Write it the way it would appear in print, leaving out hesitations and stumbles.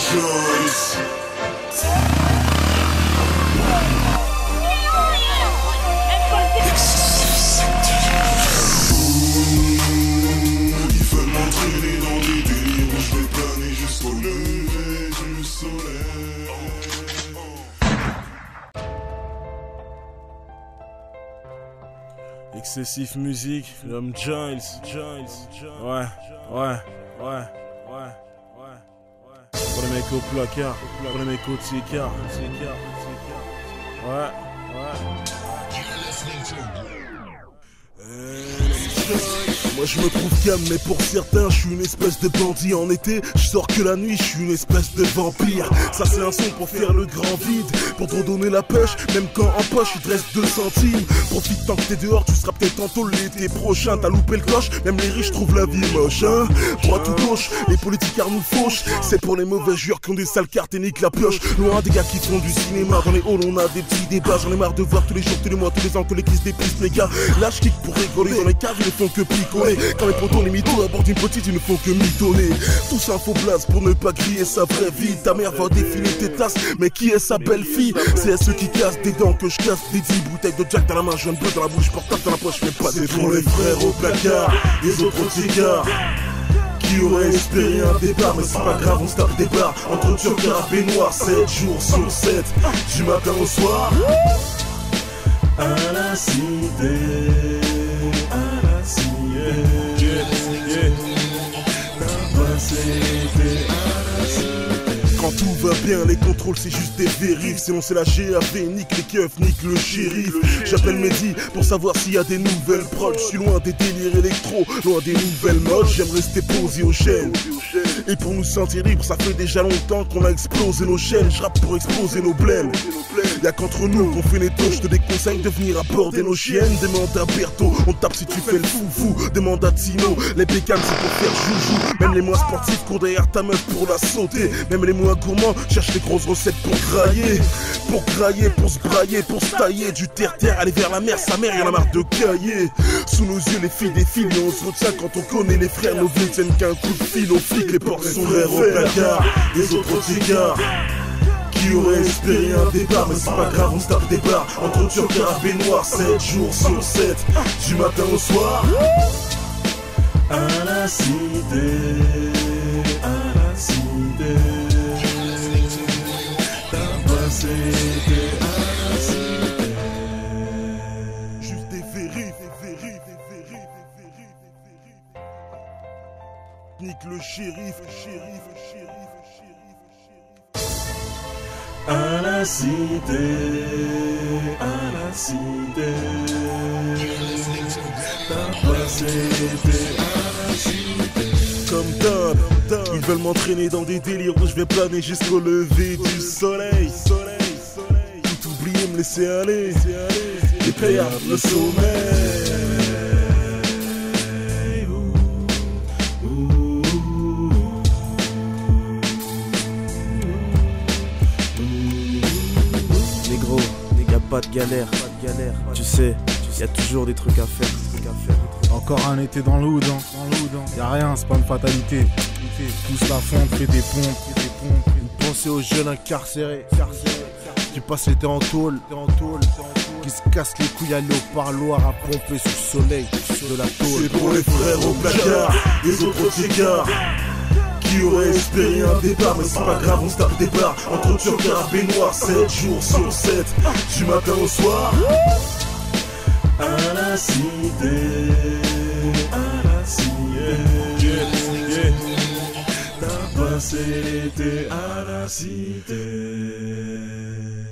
Joyce. Ils veulent m'entraîner dans des délires où je vais planer jusqu'au lever du soleil. Excessif musique, l'homme Giles. Ouais. Pour les mecs au placard, pour les mecs au ticard. Ouais. Moi je me trouve calme mais pour certains je suis une espèce de bandit. En été je sors que la nuit, je suis une espèce de vampire. Ça c'est un son pour faire le grand vide, pour te redonner la pêche. Même quand en poche il te reste 2 centimes. Profite tant que t'es dehors, tu seras peut-être en tôle l'été prochain. T'as loupé le coche, même les riches trouvent la vie moche hein. Droite ou gauche, les politicards nous fauchent. C'est pour les mauvais joueurs qui ont des sales cartes et niquent la pioche. Loin des gars qui font du cinéma, dans les halls on a des petits débats. J'en ai marre de voir tous les jours, tous les mois, tous les ans que les qui se dépissent les gars. Là je kick pour rigoler, dans les caves ils ne font que picoler. Quand les potos, les mythos abordent une petite, ils ne font que mitonner. Tout ça faux place pour ne pas crier sa vraie vie. Ta mère va défiler tes tasses, mais qui est sa belle-fille? C'est à ceux qui cassent des dents que je casse des 10 bouteilles de Jack dans la main, jeune bleu dans la bouche, portable dans la poche, mais pas des pour les frères au placard, les autres au cigare. Qui aurait espéré un départ, mais c'est pas grave, on se tape des barres. Entre Turcar et Baignoire, 7 jours sur 7, du matin au soir. À la cité, à la cité. Quand tout va bien, les contrôles c'est juste des vérifs. Sinon c'est la GAV, nique les keufs, nique le shérif. J'appelle Mehdi pour savoir s'il y a des nouvelles prods. Je suis loin des délires électro, loin des nouvelles modes. J'aime rester posé aux chaînes. Et pour nous sentir libres, ça fait déjà longtemps qu'on a explosé nos chaînes. Je rappe pour exploser nos blèmes. Y'a qu'entre nous qu'on fait les taux. Je te déconseille de venir aborder nos chiennes. Demande à Berthaud, on tape si tu fais le foufou. Demande à Tino, les bécanes c'est pour faire joujou. Même les mois sportifs courent derrière ta meuf pour la sauter. Même les mois gourmands cherchent les grosses recettes pour grailler. Pour grailler, pour se brailler, pour se tailler. Du terre-terre, aller vers la mer, sa mère y'en a marre de cailler. Sous nos yeux les filles défilent et on se retient quand on connaît les frères. Nos vies ne tiennent qu'un coup de fil aux flics. Les portes sont frères au placard, les autres au cigare. Qui aurait espéré un départ, mais c'est pas grave, on se tape des barres. Entre Turcar et Baignoire, 7 jours sur 7, du matin au soir. À la cité, à la cité. T'as passé à la cité. Juste des vérifs, nique le shérif. À la cité, à la cité. T'as passé à la cité. Comme d'hab, ils veulent m'entraîner dans des délires où je vais planer jusqu'au lever du soleil. Tout oublier, me laisser aller, et perdre le sommeil. Pas de galère, tu sais, y a toujours des trucs à faire. Encore un été dans l'oud, y'a rien, c'est pas une fatalité. Tous la fonte, fait des pompes. Une pensée aux jeunes incarcérés qui passent l'été en tôle, qui se cassent les couilles à l'eau parloir à pomper sous le soleil de la tôle. C'est pour les frères au placard, les autres au cigare. Qui aurait espéré un départ, mais c'est pas grave, on se tape des barres. Entre Turcar et Baignoire, 7 jours sur 7, du matin au soir. À la cité, à la cité. T'as passé l'été à la cité.